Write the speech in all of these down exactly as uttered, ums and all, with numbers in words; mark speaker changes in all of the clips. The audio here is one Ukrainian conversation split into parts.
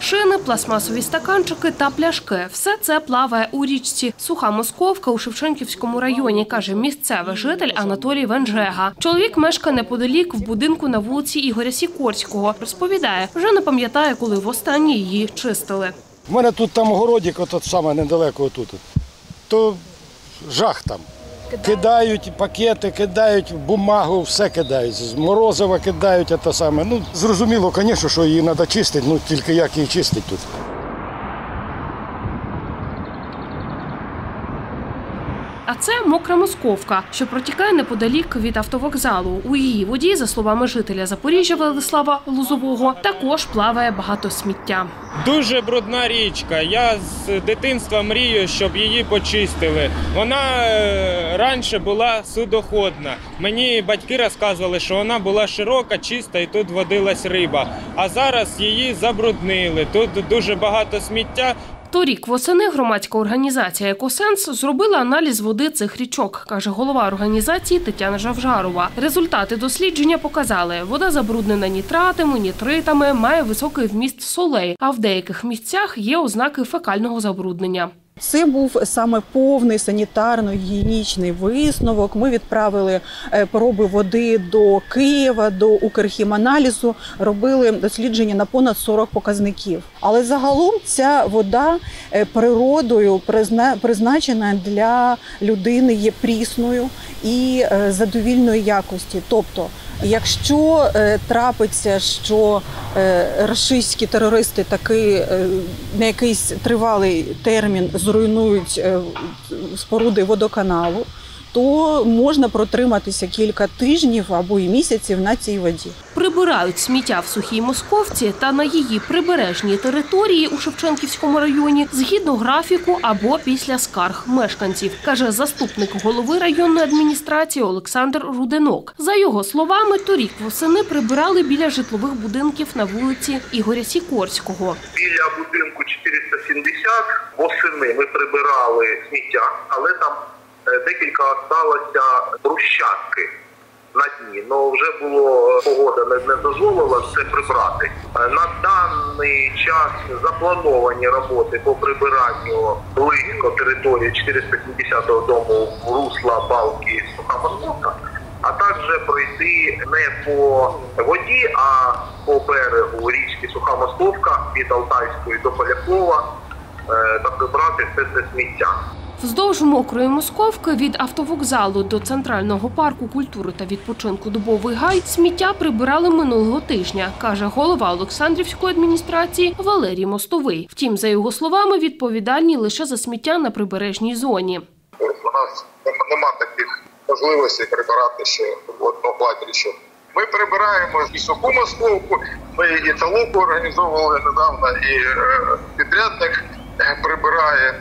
Speaker 1: Шини, пластмасові стаканчики та пляшки – все це плаває у річці Суха Московка у Шевченківському районі, каже місцевий житель Анатолій Венжега. Чоловік мешкає неподалік в будинку на вулиці Ігоря Сікорського. Розповідає, вже не пам'ятає, коли востаннє її чистили.
Speaker 2: У мене тут там городик, от саме недалеко тут, то жах там. Кидають пакети, кидають бумагу, все кидають. З морозива кидають, те саме. Ну, зрозуміло, звісно, що її треба чистити, ну тільки як її чистити тут.
Speaker 1: А це Мокра Московка, що протікає неподалік від автовокзалу. У її воді, за словами жителя Запоріжжя Владислава Лозового, також плаває багато сміття.
Speaker 3: Дуже брудна річка. Я з дитинства мрію, щоб її почистили. Вона раніше була судоходна. Мені батьки розказували, що вона була широка, чиста і тут водилась риба. А зараз її забруднили. Тут дуже багато сміття.
Speaker 1: Торік восени громадська організація «Екосенс» зробила аналіз води цих річок, каже голова організації Тетяна Жавжарова. Результати дослідження показали, вода забруднена нітратами, нітритами, має високий вміст солей, а в деяких місцях є ознаки фекального забруднення.
Speaker 4: Це був саме повний санітарно-гігієнічний висновок. Ми відправили проби води до Києва, до Укрхіманалізу, робили дослідження на понад сорок показників. Але загалом ця вода природою призначена для людини є прісною і задовільної якості. Тобто, якщо трапиться, що рашистські терористи таки на якийсь тривалий термін зруйнують споруди водоканалу, то можна протриматися кілька тижнів або і місяців на цій воді.
Speaker 1: Прибирають сміття в Сухій Московці та на її прибережній території у Шевченківському районі згідно графіку або після скарг мешканців, каже заступник голови районної адміністрації Олександр Руденок. За його словами, торік восени прибирали біля житлових будинків на вулиці Ігоря Сікорського.
Speaker 5: Біля будинку чотириста сімдесят восени ми прибирали сміття, але там декілька залишилося брусчатки на дні. Ну, вже було, погода не дозволила це прибрати. На даний час заплановані роботи по прибиранню близько території чотириста сімдесятого дому в русла балки Суха Московка, а також пройти не по воді, а по берегу річки Суха Московка від Алтайської до Полякова та прибрати все це сміття.
Speaker 1: Вздовж Мокрої Московки від автовокзалу до Центрального парку культури та відпочинку «Дубовий гай» сміття прибирали минулого тижня, каже голова Олександрівської адміністрації Валерій Мостовий. Втім, за його словами, відповідальні лише за сміття на прибережній зоні.
Speaker 6: У нас немає таких можливостей прибирати ще водного кладовища. Ми прибираємо і Суху Московку, ми і толоку організовували недавно, і підрядник прибирає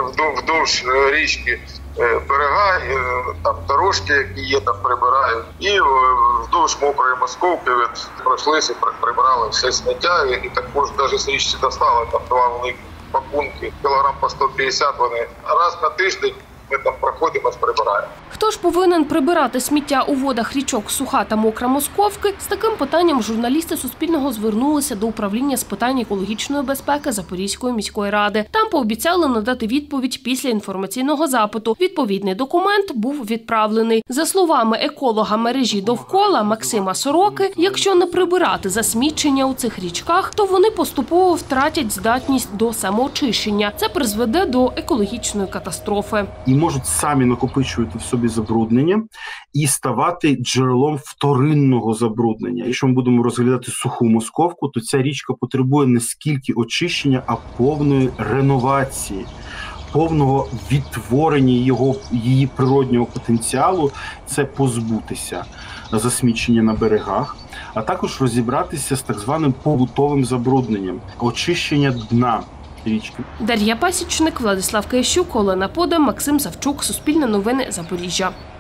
Speaker 6: вдовж річки берега, там дорожки, які є, там прибирають. І вдовж Мокрої Московки пройшлися, прибирали все сміття. І також навіть з річки достали там два великі пакунки, кілограм по сто п'ятдесят вони. Раз на тиждень ми там проходимо, прибираємо.
Speaker 1: Хто ж повинен прибирати сміття у водах річок Суха та Мокра Московки? З таким питанням журналісти Суспільного звернулися до управління з питань екологічної безпеки Запорізької міської ради. Там пообіцяли надати відповідь після інформаційного запиту. Відповідний документ був відправлений. За словами еколога мережі «Довкола» Максима Сороки, якщо не прибирати засмічення у цих річках, то вони поступово втратять здатність до самоочищення. Це призведе до екологічної катастрофи.
Speaker 7: І можуть самі накопичувати в собі забруднення і ставати джерелом вторинного забруднення. Якщо ми будемо розглядати Суху Московку, то ця річка потребує не скільки очищення, а повної реновації, повного відтворення його, її природнього потенціалу. Це позбутися засмічення на берегах, а також розібратися з так званим побутовим забрудненням, очищення дна річки.
Speaker 1: Дар'я Пасічник, Владислав Киящук, Олена Подем, Максим Савчук, Суспільне новини, Запоріжжя.